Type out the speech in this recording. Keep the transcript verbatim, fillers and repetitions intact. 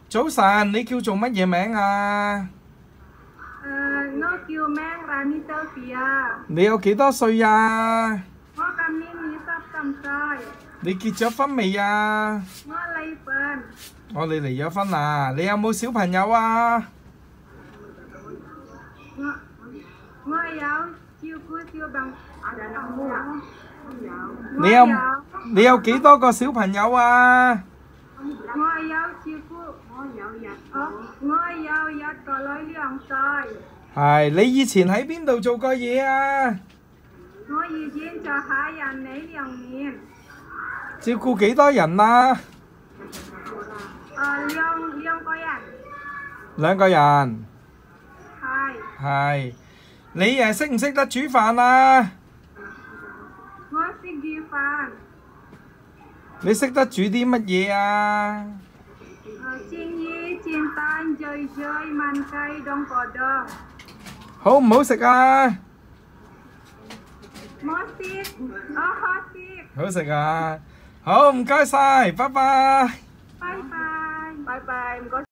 早晨，你叫做乜嘢名啊？ 誒，我叫名 Rani Sylvia。 你有幾多歲啊？ 我今年二十三歲。 你結咗婚未啊？ 我離婚。 我哋離咗婚啊！你有冇小朋友啊？ 我我有照顧小朋友。 你有你有幾多個小朋友啊？ 我有照顧，我有一個，我有一個女兩歲。 係，你以前喺邊度做過嘢啊？ 我以前就喺人哋兩年。 照顧幾多人啊？ 誒，兩兩個人。 兩個人。 係。 係。你誒識唔識得煮飯啊？ 我識煮飯。 你識得煮啲乜嘢啊？ 誒，煎魚、煎蛋、醉醉、燜雞、冬菇凍。 好唔好食啊？ 我識，我好識。 好食啊！好，唔該晒，拜拜。 拜拜，拜拜，唔該。